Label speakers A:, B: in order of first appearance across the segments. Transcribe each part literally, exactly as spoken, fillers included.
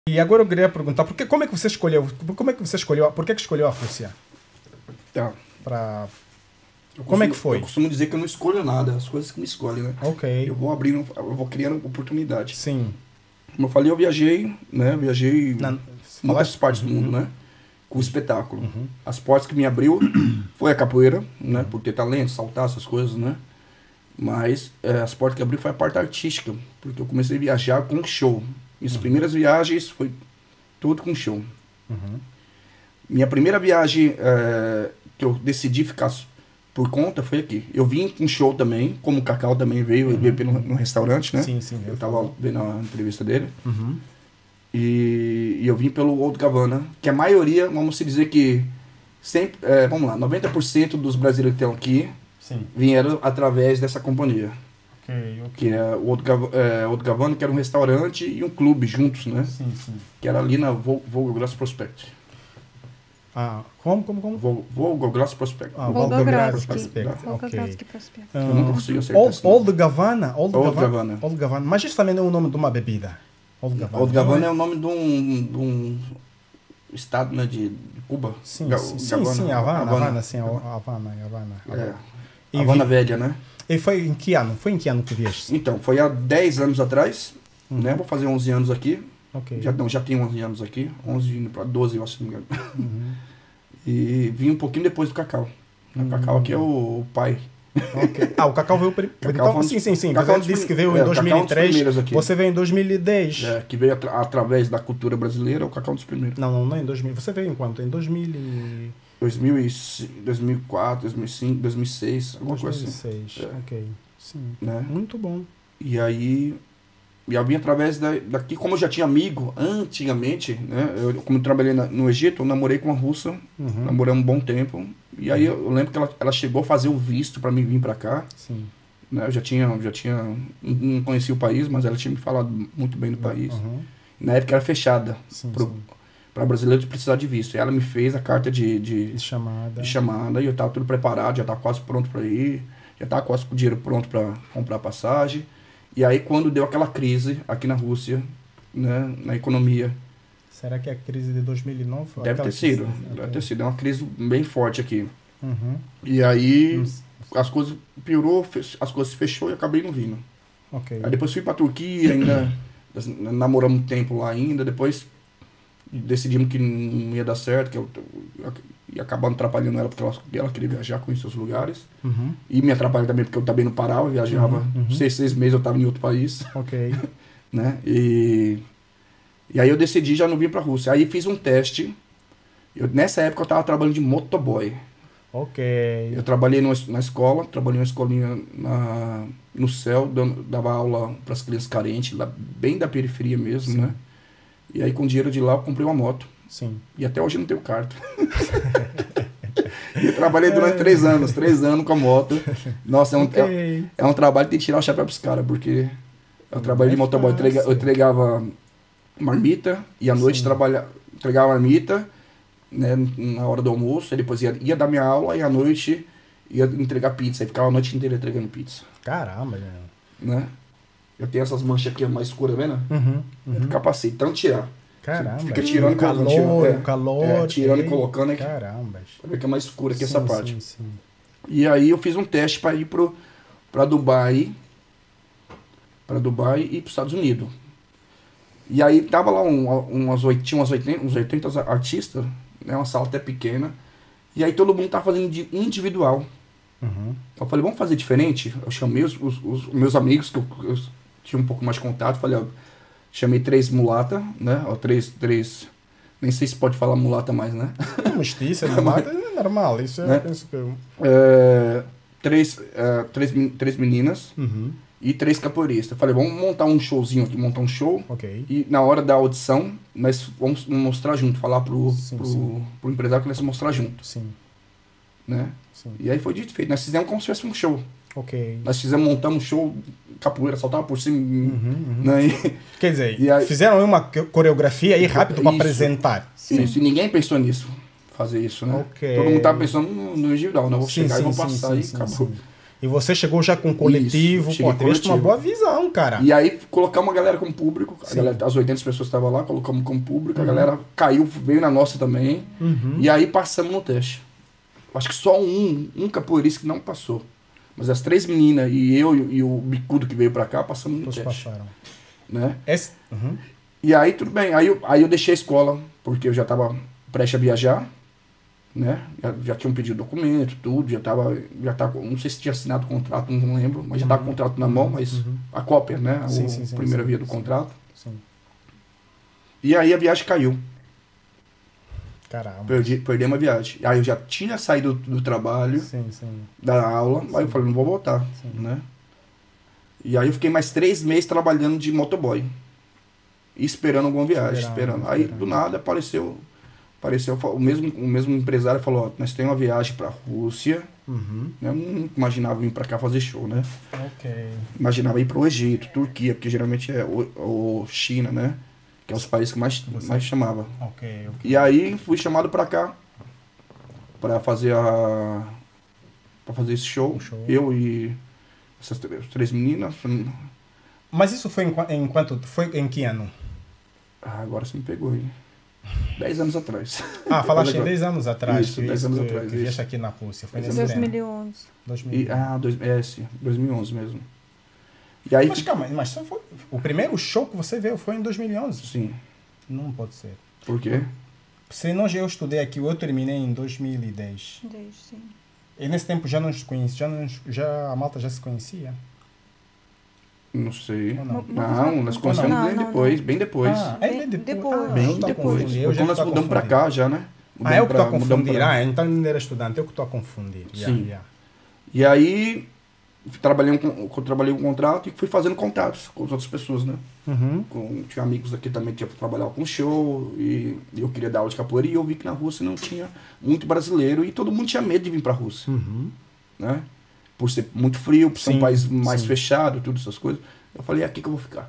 A: E agora eu queria perguntar, porque, como é que você escolheu, como é que você escolheu, por que que escolheu a Rússia?
B: Tá.
A: Pra...
B: Eu
A: Como é
B: costumo-
A: que foi?
B: Eu costumo dizer que eu não escolho nada, as coisas que me escolhem, né?
A: Ok.
B: Eu vou abrindo, eu vou criando oportunidades.
A: Sim.
B: Como eu falei, eu viajei, né? Eu viajei
A: Na-
B: em muitas
A: falaste-
B: partes do
A: Uhum.
B: mundo, né? Com o espetáculo.
A: Uhum.
B: As portas que me abriu foi a capoeira, né? Por ter talento, saltar, essas coisas, né? Mas eh, as portas que abriu foi a parte artística, porque eu comecei a viajar com show. Minhas primeiras viagens foi tudo com show.
A: Uhum.
B: Minha primeira viagem eh, que eu decidi ficar s- por conta foi aqui. Eu vim com show também, como o Cacau também veio, ele veio no, no restaurante, né?
A: Sim, sim.
B: Eu tava vendo a entrevista dele.
A: Uhum.
B: E, e eu vim pelo Old Gavana, que a maioria, vamos se dizer que sempre, eh, vamos lá, noventa por cento dos brasileiros que estão aqui
A: Sim.
B: vieram através dessa companhia,
A: Ok, ok.
B: que é o Old, Gav eh, Old Gavana, que era um restaurante e um clube juntos, né?
A: Sim, sim.
B: Que era ali na Vol- Volgoglass Prospect.
A: Ah, como, como, como?
B: Vol- Volgoglass Prospect.
A: Ah,
C: Volgogradsky.
A: Prospect, ok.
C: Volgogradsky Prospect.
A: Ah,
B: Eu nunca consegui acertar
A: Old,
B: esse nome.
A: Old Gavana? Old,
B: Old
A: Gavana.
B: Gavana.
A: Old Gavana. Mas isso também é o nome de uma bebida. Old Gavana.
B: Old Gavana é o nome de um, de um estado, né, de, de Cuba.
A: Sim,
B: Ga-
A: sim, sim,
B: Gavana,
A: sim, Havana,
B: Havana.
A: Havana, sim, Havana, Havana.
B: É.
A: E
B: Havana
A: vi-
B: Velha, né?
A: E foi em que ano? Foi em que ano que vieste?
B: Então, foi há dez anos atrás, né? Vou fazer onze anos aqui.
A: Ok.
B: Já, não, já tenho onze anos aqui. onze indo pra doze, eu acho, se não me engano.
A: Uhum.
B: E vim um pouquinho depois do Cacau. O Cacau aqui é o, o pai.
A: Ok. Ah, o Cacau veio primeiro.
B: Cacau
A: Então,
B: foi um
A: sim,
B: dos-
A: sim, sim.
B: Cacau
A: Mas ele
B: dos
A: disse que
B: prim-
A: veio
B: é,
A: em
B: o Cacau
A: dois
B: é
A: mil
B: um
A: e
B: dos
A: três.
B: primeiros aqui.
A: Você veio em dois mil e dez.
B: É, que veio atra- através da cultura brasileira, o Cacau é um dos primeiros.
A: Não, não, não em dois mil. Você veio em quanto? Em dois mil e...
B: dois mil e cinco, dois mil e quatro, dois mil e cinco, dois mil e seis, alguma coisa assim.
A: dois mil e seis.
B: É.
A: Ok. Sim.
B: Né?
A: Muito bom.
B: E aí, e eu vim através da, daqui, como eu já tinha amigo antigamente, né? Eu, como eu trabalhei na- no Egito, eu namorei com uma russa,
A: Uhum.
B: namoramos um bom tempo. E aí eu, eu lembro que ela, ela chegou a fazer o visto para mim vir para cá.
A: Sim.
B: Né? Eu já tinha, já tinha, não não conhecia o país, mas ela tinha me falado muito bem do país.
A: Uhum.
B: Na época era fechada
A: Sim,
B: pro-
A: sim.
B: para brasileiros precisar de visto. E ela me fez a carta de, de,
A: De chamada.
B: de chamada e eu tava tudo preparado, já tava quase pronto para ir, já tava quase com o dinheiro pronto para comprar passagem. E aí quando deu aquela crise aqui na Rússia, né, na economia,
A: Será que é a crise de dois mil e nove?
B: deve
A: Aquela
B: ter sido,
A: crise?
B: deve
A: Ok.
B: ter sido, é uma crise bem forte aqui.
A: Uhum.
B: E aí
A: Hum,
B: as coisas piorou, fech- as coisas se fechou e eu acabei não vindo.
A: Ok.
B: Aí depois fui pra Turquia, ainda namoramos um tempo lá ainda, depois decidimos que não ia dar certo, que eu, eu ia acabando atrapalhando ela porque ela, ela queria viajar, conhecer os lugares.
A: Uhum.
B: E me atrapalha também porque eu também não parava, eu viajava
A: Uhum, uhum.
B: seis, seis meses eu estava em outro país,
A: Ok.
B: né? E, e aí eu decidi já não vir pra Rússia. Aí fiz um teste. Eu, nessa época eu estava trabalhando de motoboy.
A: Ok.
B: Eu trabalhei numa, na escola, trabalhei numa escolinha na, no céu, dando, dava aula para as crianças carentes, lá, bem da periferia mesmo,
A: Sim.
B: né? E aí com o dinheiro de lá eu comprei uma moto.
A: Sim.
B: E até hoje eu não tenho carta. E eu trabalhei durante três anos, três anos com a moto. Nossa, é um, é,
A: Ok.
B: é um trabalho que tem que tirar o chapéu pros caras, porque eu
A: Não
B: trabalhei
A: é
B: de motoboy, eu entrega- eu
A: fácil.
B: entregava marmita, e à noite
A: Sim.
B: trabalha, entregava marmita, né, na hora do almoço, aí depois ia, ia dar minha aula, e à noite ia entregar pizza, aí ficava a noite inteira entregando pizza,
A: Caramba, gente.
B: né? Eu tenho essas manchas aqui mais escuras, vendo?
A: Uhum.
B: É do
A: Uhum.
B: capacete, tanto tirar.
A: Caramba.
B: Fica tirando
A: o
B: e colocando,
A: calor,
B: tirando, é.
A: o calor.
B: É, tirando e
A: ei,
B: colocando aqui.
A: Caramba.
B: Pra ver que é mais escura aqui
A: Sim,
B: essa parte.
A: Sim, sim.
B: E aí eu fiz um teste para ir pro, pra Dubai, para Dubai e para os Estados Unidos. E aí tava lá um, umas, oit- tinha umas oitenta, uns oitenta artistas, né, uma sala até pequena, e aí todo mundo tava fazendo de individual.
A: Uhum.
B: Eu falei, vamos fazer diferente? Eu chamei os, os- os meus amigos, que eu, eu tinha um pouco mais de contato, falei, ó, chamei três mulata, né, ó, três, três, nem sei se pode falar mulata mais, né?
A: Mestiça, mata, é normal. Isso
B: Né?
A: eu penso que... eu-
B: É, três, é, três, men- três meninas,
A: Uhum.
B: e três capoeiristas. Falei, vamos montar um showzinho aqui, montar um show.
A: Ok.
B: E na hora da audição, nós vamos mostrar junto, falar pro,
A: Sim,
B: pro,
A: sim.
B: pro empresário que nós vamos mostrar junto,
A: Sim,
B: né?
A: sim.
B: E aí foi dito e feito. Nós fizemos como se fosse um show.
A: Ok.
B: Nós fizemos, montamos um show, capoeira, saltava por cima,
A: Uhum, uhum.
B: né? E,
A: Quer dizer,
B: E aí-
A: fizeram uma coreografia aí rápido para
B: Isso.
A: apresentar.
B: isso, e ninguém pensou nisso, fazer isso, né?
A: Ok.
B: Todo mundo tava pensando no, no individual, né? Vou
A: Sim,
B: chegar
A: sim,
B: e vou
A: sim,
B: passar
A: sim,
B: e
A: sim,
B: acabou.
A: sim. E você chegou já com um coletivo,
B: Isso,
A: pô,
B: cheguei
A: tiveste uma
B: coletivo.
A: boa visão, cara.
B: E aí colocamos uma galera como público, a
A: Sim.
B: galera, as oitenta pessoas estavam lá, colocamos como público,
A: Uhum.
B: a galera caiu, veio na nossa também,
A: Uhum.
B: e aí passamos no teste. Acho que só um, um capoeirista que não passou. Mas as três meninas e eu e, e o bicudo que veio pra cá, passamos no
A: Todos
B: teste.
A: passaram.
B: Né?
A: Esse... Uhum.
B: E aí tudo bem, aí eu, aí eu deixei a escola, porque eu já tava prestes a viajar, né? Já, já tinha um pedido de documento, tudo, já tava, já tava, não sei se tinha assinado o contrato, não lembro, mas já tava com o contrato na mão, mas
A: Uhum.
B: a cópia, né?
A: Sim,
B: o
A: sim, sim,
B: primeira
A: sim,
B: via do
A: sim.
B: contrato.
A: Sim.
B: E aí a viagem caiu.
A: Caramba.
B: Perdi, perdemos a viagem. Aí eu já tinha saído do, do trabalho,
A: Sim, sim.
B: da aula, aí eu falei, não vou voltar,
A: Sim.
B: né? E aí eu fiquei mais três meses trabalhando de motoboy. Esperando alguma viagem,
A: Esperando,
B: esperando. Aí
A: esperando.
B: do nada apareceu, apareceu o mesmo, o mesmo empresário falou, ó, nós temos uma viagem pra Rússia.
A: Uhum.
B: Eu não imaginava vir pra cá fazer show, né?
A: Ok.
B: Imaginava ir pro Egito, Turquia, porque geralmente é o, o China, né? Que é os países que mais,
A: Você-
B: mais chamava.
A: Ok, ok.
B: E aí fui chamado pra cá pra fazer a para fazer esse show.
A: Um show.
B: Eu e essas três, três meninas.
A: Mas isso foi em, qua- em quanto? Foi em que ano?
B: Ah, agora você me pegou aí. Dez anos atrás.
A: Ah, falaste em
B: Agora.
A: dez anos atrás.
B: Isso,
A: que
B: dez
A: isso
B: anos
A: que,
B: atrás,
A: que vieste
B: isso.
A: aqui na Rússia. Foi
B: Dez
A: nesse
B: anos.
A: ano.
C: dois mil e onze.
A: dois mil.
B: E, ah, dois, é, sim, dois mil e onze mesmo. E aí,
A: Mas calma, mas só foi, o primeiro show que você veio foi em dois mil e onze?
B: sim.
A: Não pode ser.
B: Por quê?
A: Se nós eu estudei aqui, eu terminei em dois mil e dez.
C: Desde, sim.
A: E nesse tempo já nos conhecia, já, nos, já a malta já se conhecia?
B: Não sei.
A: Ou não?
B: Não, nós conhecemos
C: Não,
B: bem
C: não,
B: depois,
C: não.
B: bem depois.
A: Ah, é bem
C: Bem
A: depois.
C: depois,
A: Ah,
B: bem
A: eu tô a
B: depois.
A: confundir, eu
B: Porque
A: já
B: nós
A: tô a
B: mudamos pra
A: confundir.
B: cá já, né?
A: Ah, eu que tô a
B: Mudamos
A: confundir.
B: pra-
A: Ah, então eu não era estudante, eu que tô a confundir. Yeah,
B: Sim.
A: yeah.
B: E aí, trabalhei, um, com- trabalhei um contrato e fui fazendo contatos com as outras pessoas, né?
A: Uhum.
B: Com, tinha amigos aqui também que trabalhavam com show e, e eu queria dar aula de capoeira e eu vi que na Rússia não tinha muito brasileiro e todo mundo tinha medo de vir pra Rússia,
A: Uhum.
B: né? Por ser muito frio, por ser
A: Sim,
B: um país mais
A: sim.
B: fechado, tudo essas coisas. Eu falei, é aqui que eu vou ficar.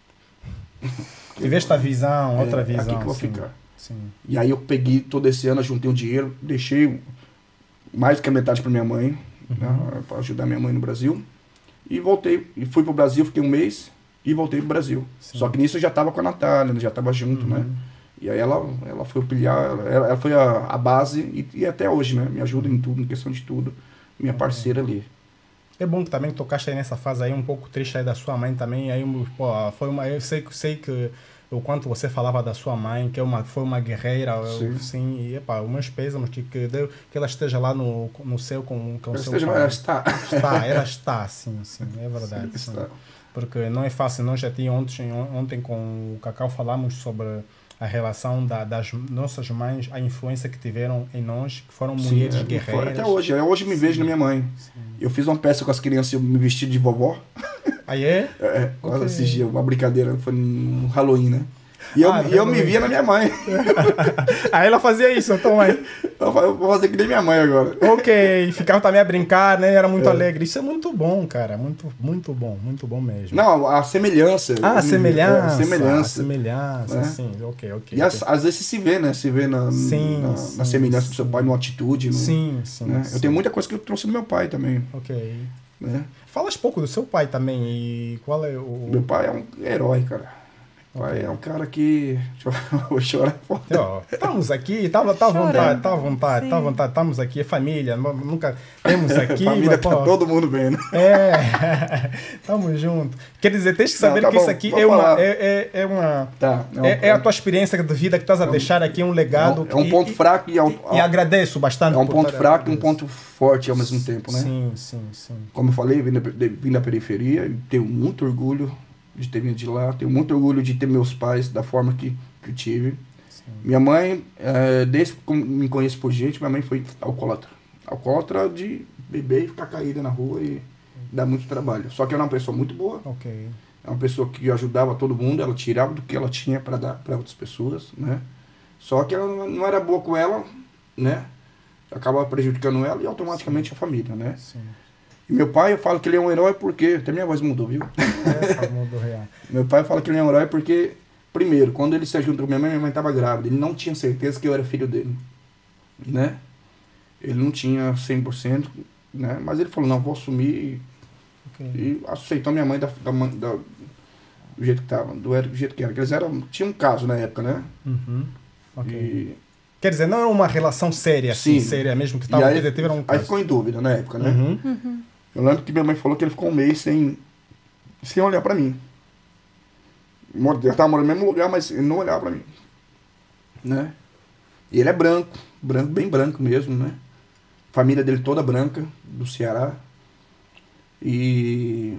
A: Tiveste a visão, outra
B: É,
A: visão.
B: aqui que eu vou
A: sim.
B: ficar.
A: Sim.
B: E aí eu peguei todo esse ano, juntei um dinheiro, deixei mais do que a metade para minha mãe,
A: Uhum.
B: né, para ajudar minha mãe no Brasil. E voltei, e fui pro Brasil, fiquei um mês e voltei pro Brasil.
A: Sim.
B: Só que nisso eu já tava com a Natália, já tava junto, né?
A: Uhum.
B: E aí ela, ela foi o pilhar, ela, ela foi a, a base e, e até hoje, né? Me ajuda em tudo, em questão de tudo. Minha parceira ali.
A: É bom que também tocaste aí nessa fase aí um pouco triste aí da sua mãe também. Aí, pô, foi uma, eu sei, sei que o quanto você falava da sua mãe, que é uma, foi uma guerreira, eu,
B: Sim.
A: sim, e epa, os meus pésamos, que, que, deu, que ela esteja lá no, no céu com, com o
B: Ela
A: seu
B: esteja-
A: pai.
B: ela está.
A: Está, ela está, sim, sim, é verdade.
B: Sim,
A: sim.
B: está.
A: Porque não é fácil, nós já tínhamos ontem, ontem com o Cacau falamos sobre a relação da, das nossas mães, a influência que tiveram em nós, que foram
B: Sim,
A: mulheres
B: é, fora
A: guerreiras.
B: até hoje. Eu hoje me vejo na minha mãe. Eu fiz uma peça com as crianças, eu me vesti de vovó.
A: Aí é?
B: É,
A: Ok.
B: esses dias, uma brincadeira, foi no Halloween, né? E eu,
A: Ah,
B: e eu me
A: Halloween.
B: via na minha mãe.
A: Aí ela fazia isso, então aí.
B: Eu falei, eu vou fazer que nem minha mãe agora.
A: Ok, ficava também a brincar, né? Era muito
B: É.
A: alegre. Isso é muito bom, cara. Muito, muito bom, muito bom mesmo.
B: Não, a semelhança.
A: Ah,
B: eu
A: a
B: me-
A: semelhança.
B: é, a
A: A
B: semelhança.
A: semelhança,
B: né?
A: sim. Ok, ok.
B: E as- às vezes você se vê, né? Se vê na,
A: Sim,
B: na,
A: sim,
B: na semelhança do
A: sim.
B: seu pai, numa atitude. No,
A: Sim, sim,
B: né?
A: sim.
B: Eu tenho muita coisa que eu trouxe do meu pai também.
A: Ok.
B: Né?
A: Falas pouco do seu pai também e qual é o...
B: Meu pai é um herói, cara. Meu pai
A: Ok.
B: é um cara que. Vou chorar.
A: Ó, estamos aqui, tá, tá à
C: Chorando.
A: vontade, tá à vontade,
C: Sim.
A: tá à vontade, estamos aqui, é família, nu- nunca temos aqui,
B: Família
A: mas,
B: tá
A: pô,
B: todo mundo vendo.
A: é, estamos juntos. Quer dizer, tens que saber
B: Não, tá
A: que
B: bom,
A: isso aqui
B: vou
A: é uma,
B: falar.
A: é, é, é uma,
B: Tá. não,
A: é, é a tua experiência de vida que estás a deixar aqui, um legado.
B: É um
A: e-
B: ponto
A: e-
B: fraco e, é um-
A: E agradeço bastante.
B: é um
A: por
B: ponto
A: estar
B: fraco e um
A: aqui.
B: ponto forte ao mesmo tempo, né?
A: Sim, sim, sim.
B: Como eu falei, vim da, de- vim da periferia e tenho muito orgulho de ter vindo de lá. Tenho muito orgulho de ter meus pais da forma que, que eu tive.
A: Sim.
B: Minha mãe, eh, desde que eu me conheço por gente, minha mãe foi alcoólatra. Alcoólatra de beber e ficar caída na rua e dar muito trabalho. Só que ela é uma pessoa muito boa.
A: Ok.
B: É uma pessoa que ajudava todo mundo, ela tirava do que ela tinha para dar para outras pessoas, né? Só que ela não- não era boa com ela, né? Acaba prejudicando ela e automaticamente a família, né?
A: Sim.
B: E meu pai, eu falo que ele é um herói porque... Até minha voz mudou, viu?
A: É, famoso real.
B: Meu pai fala que ele é um herói porque, primeiro, quando ele se juntou com minha mãe, minha mãe estava grávida. Ele não tinha certeza que eu era filho dele, né? Ele não tinha cem por cento, né? Mas ele falou, não, vou assumir. Okay. E aceitou minha mãe da, da, da, do jeito que tava, do, do jeito que era. Porque eles eram, tinha um caso na época, né?
A: Uhum. Okay.
B: E,
A: quer dizer, não era uma relação séria, assim,
B: sim.
A: séria mesmo, que estava aí,
B: era um caso. Aí ficou em dúvida na época, né?
A: Uhum.
C: Uhum.
B: Eu lembro que minha mãe falou que ele ficou um mês sem, sem olhar pra mim. Eu tava morando no mesmo lugar, mas ele não olhava pra mim. Né? E ele é branco, branco, bem branco mesmo, né? Família dele toda branca, do Ceará. E...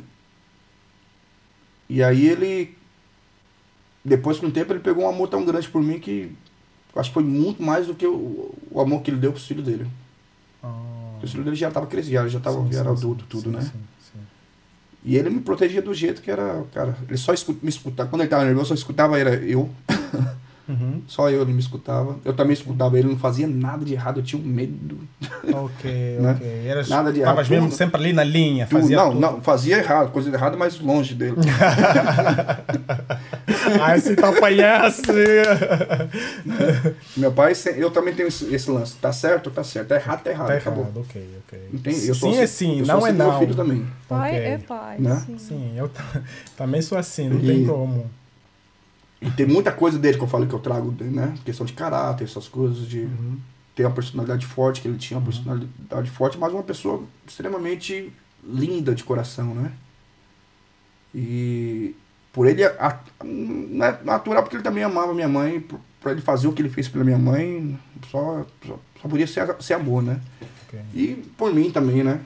B: E aí ele... Depois com o tempo ele pegou um amor tão grande por mim que... Acho que foi muito mais do que o, o amor que ele deu pro filho dele.
A: Oh.
B: O filho dele já tava crescido, já, tava,
A: sim,
B: já era
A: sim,
B: adulto,
A: sim,
B: tudo,
A: sim,
B: né?
A: Sim, sim.
B: E ele me protegia do jeito que era, cara, ele só escuta, me escutava, quando ele tava nervoso, só escutava era eu,
A: uhum.
B: Só eu, ele me escutava, eu também escutava ele, não fazia nada de errado, eu tinha um medo.
A: Ok,
B: né?
A: ok. Eras,
B: nada de errado.
A: Estavas mesmo sempre ali na linha,
B: tudo,
A: fazia
B: não,
A: tudo.
B: Não, fazia errado, coisa errada, mas longe dele.
A: Ai, você tá apanhasse.
B: Meu pai, eu também tenho esse, esse lance, tá certo, tá certo, tá errado, tá errado,
A: tá
B: acabou.
A: Errado, ok, ok.
B: Entende? Eu
A: sim
B: sou,
A: é sim,
B: eu
A: não
B: sou
A: é
B: assim
A: não.
B: Meu filho também.
C: Pai
A: okay.
C: é pai,
B: né?
C: sim.
A: Sim, eu também sou assim, não
B: e,
A: tem como.
B: E tem muita coisa dele que eu falo que eu trago, né? Questão de caráter, essas coisas, de
A: uhum.
B: ter uma personalidade forte, que ele tinha uma personalidade forte, mas uma pessoa extremamente linda de coração, né? E por ele, a, não é natural, porque ele também amava minha mãe, para ele fazer o que ele fez pela minha mãe, só, só, só podia ser, ser amor, né?
A: Okay.
B: E por mim também, né?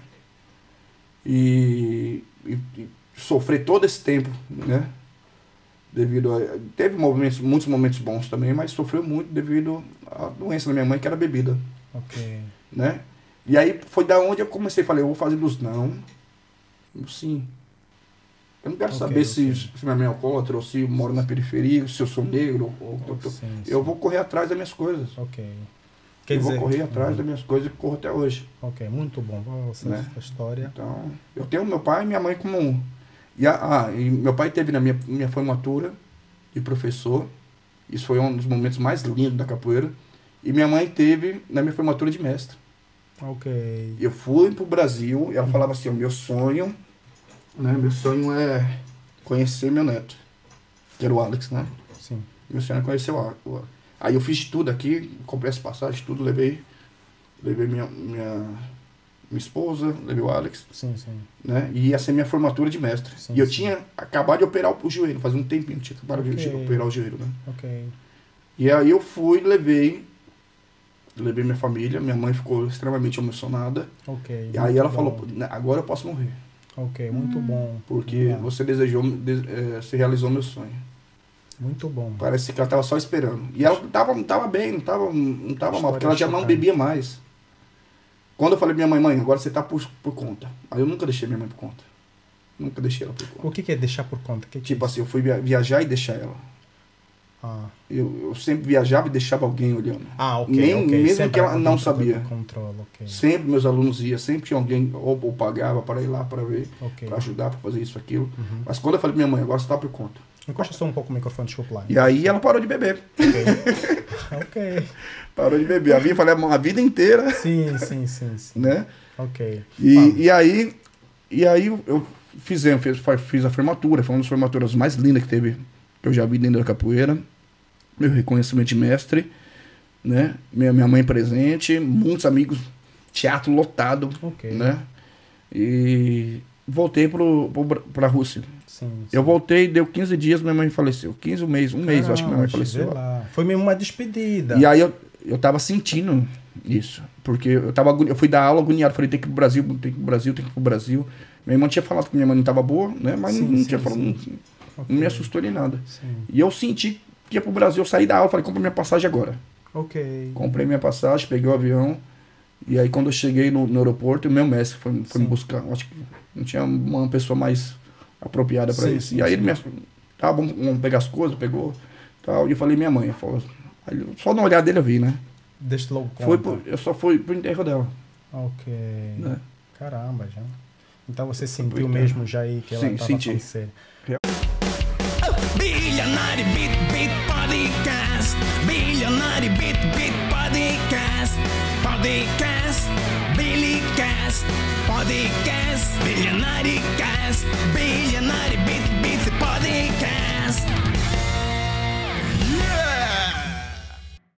B: E, e, e sofrer todo esse tempo, né? Devido a, teve momentos, muitos momentos bons também, mas sofreu muito devido à doença da minha mãe, que era bebida.
A: Ok.
B: Né? E aí foi da onde eu comecei, falei, eu vou fazer dos não. Sim. Eu não quero
A: okay,
B: saber
A: okay.
B: se, se minha mãe é alcoólatra, ou se eu moro na periferia, se eu sou negro, ou, ou,
A: sim,
B: eu
A: sim.
B: vou correr atrás das minhas coisas.
A: Ok. Quer
B: eu
A: dizer,
B: vou correr atrás
A: uhum.
B: das minhas coisas e corro até hoje.
A: Ok, muito bom. Essa
B: né?
A: história.
B: Então, eu tenho meu pai e minha mãe como um. E, a, ah, e meu pai teve na minha, minha formatura de professor. Isso foi um dos momentos mais lindos da capoeira. E minha mãe teve na minha formatura de mestre.
A: Ok.
B: Eu fui pro Brasil e ela falava assim, o meu sonho, né? Meu sonho é conhecer meu neto. Que era o Alex, né?
A: Sim.
B: Meu sonho é conhecer o Alex. Aí eu fiz tudo aqui, comprei as passagens, tudo, levei. Levei minha, minha, minha esposa, levei o Alex.
A: Sim, sim.
B: Né? E ia ser minha formatura de mestre.
A: Sim,
B: e eu
A: sim.
B: tinha acabado de operar o, o joelho, fazia um tempinho, tinha acabado okay. de operar o joelho, né?
A: Ok.
B: E aí eu fui, levei, levei minha família, minha mãe ficou extremamente emocionada.
A: Ok.
B: E aí ela
A: bom.
B: falou, agora eu posso morrer.
A: Ok, muito hum. bom.
B: Porque
A: bom.
B: você desejou, de, é, você realizou meu sonho.
A: Muito bom.
B: Parece que ela estava só esperando. E ela tava, não estava bem, não estava não tava mal, porque ela já não
A: chocante.
B: bebia mais. Quando eu falei pra minha mãe, mãe, agora você tá por, por conta. Aí eu nunca deixei minha mãe por conta. Nunca deixei ela por conta.
A: O que, que é deixar por conta? Que que
B: tipo
A: é
B: assim, eu fui viajar e deixar ela.
A: Ah.
B: Eu, eu sempre viajava e deixava alguém olhando.
A: Ah, ok,
B: Nem,
A: ok.
B: Mesmo
A: sempre
B: que ela não sabia.
A: Controle, okay.
B: Sempre meus alunos iam, sempre tinha alguém, ou, ou pagava para ir lá para ver,
A: okay.
B: para ajudar, para fazer isso, aquilo.
A: Uhum.
B: Mas quando eu falei pra minha mãe, agora você tá por conta.
A: Encosta só um pouco o microfone, desculpa lá.
B: E aí ela parou de beber.
A: Ok. okay.
B: Parou de beber. A vida, falei, a vida inteira.
A: Sim, sim, sim, sim.
B: Né?
A: Ok.
B: E, e aí, e aí eu fiz, fiz, fiz a formatura, foi uma das formaturas mais lindas que teve, que eu já vi dentro da capoeira. Meu reconhecimento de mestre, né? Minha, minha mãe presente, muitos amigos, teatro lotado,
A: okay.
B: né? E voltei pro, pro, pra Rússia.
A: Sim, sim.
B: Eu voltei, deu quinze dias, minha mãe faleceu. quinze meses, um mês, eu acho que minha mãe faleceu.
A: Lá. Foi mesmo uma despedida.
B: E aí eu, eu tava sentindo isso, porque eu, tava, eu fui dar aula agoniado, falei, tem que ir pro Brasil, tem que ir pro Brasil, tem que ir pro Brasil. Minha irmã tinha falado que minha mãe não tava boa, né? Mas sim, não, não sim, tinha falado, não, okay. não me assustou nem nada.
A: Sim.
B: E eu senti que ia pro Brasil, eu saí da aula, falei, compra minha passagem agora.
A: Ok.
B: Comprei minha passagem, peguei o avião, e aí quando eu cheguei no, no aeroporto, o meu mestre foi, foi me buscar. Acho que não tinha uma pessoa mais apropriada para isso.
A: Sim,
B: e aí
A: sim.
B: ele me tá, vamos, vamos pegar as coisas, pegou, tal, e eu falei, minha mãe, falou, aí, só no olhar dele eu vi, né?
A: Deixa logo
B: foi pro, Eu só fui pro enterro dela.
A: Ok.
B: Né?
A: Caramba, já. Então você sentiu mesmo já aí que ela
B: Sim,
A: tava
B: senti.
A: séria.
D: Billionaire Beat Beat Podcast, Billionaire Beat Beat Podcast, Podcast, Billy Cast. Podcast. Billionaire Cast. Billionaire Beat Beat Podcast.